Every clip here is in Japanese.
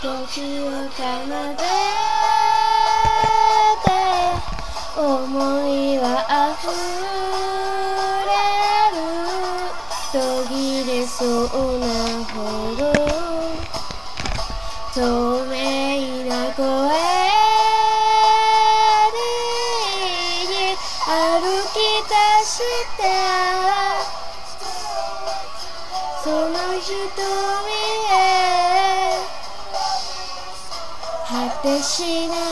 時を奏でて思いは溢れる途切れそうなほど透明な声に歩き出したその瞳へ果てしない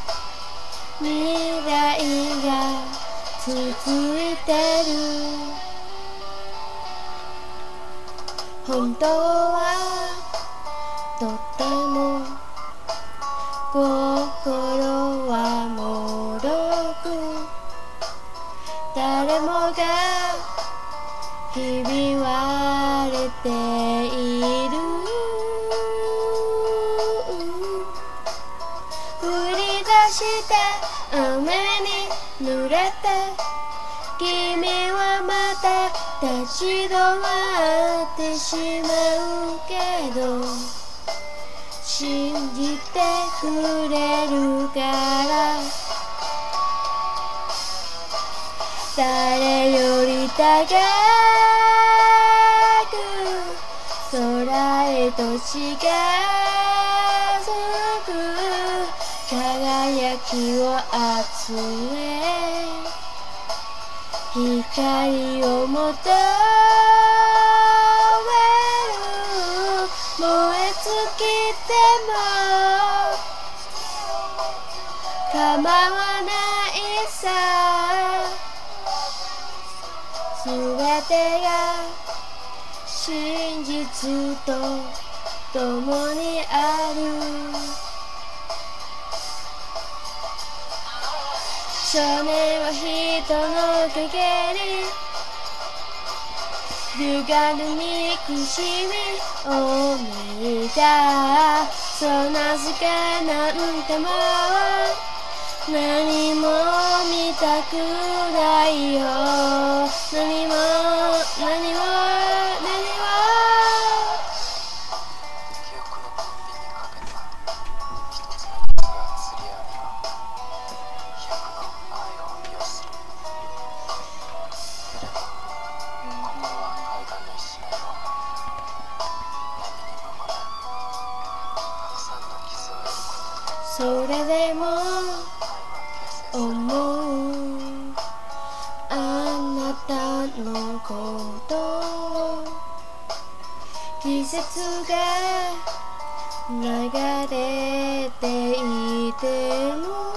未来が続いてる本当はとっても心はもろく誰もがひび割れている降り出した雨に濡れて君はまた立ち止まってしまうけど信じてくれるから誰より高く空へと近づく輝きを集め光を求める燃え尽きても構わないさすべてが真実と共にある少年は人の影に歪む憎しみを見たそんな世界なんてもう何も見たくないよ何も記憶のコンビにかけた一つの曲が釣り合うには100の愛を要するけれど心は海岸の石のよう波に揉まれたくさんの傷を得ることそれでも思うあなたのこと季節が流れていても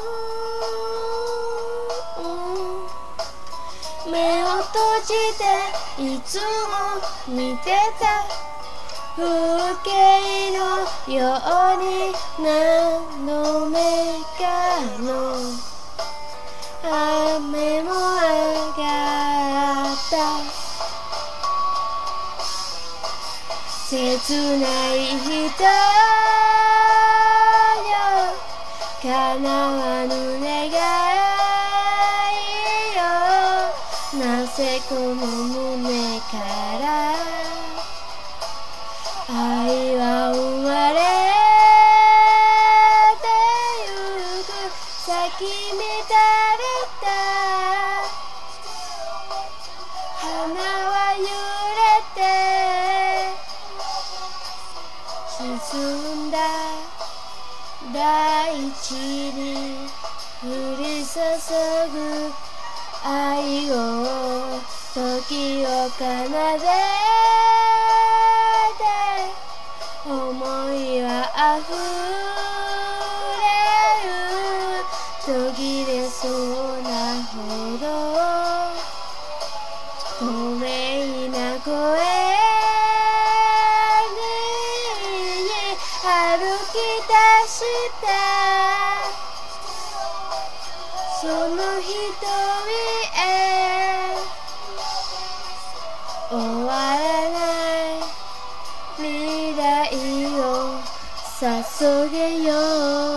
目を閉じていつも見てた風景のように何度目かの雨も上がった切ない人よ叶わぬ願いよなぜこの胸から愛は生まれてゆく咲き乱れた花は揺れて沈んだ大地に降り注ぐ愛を時を奏でて思いは溢れる途切れそうなほど透明な声に歩き出したその瞳へ終わらない未来を注げよう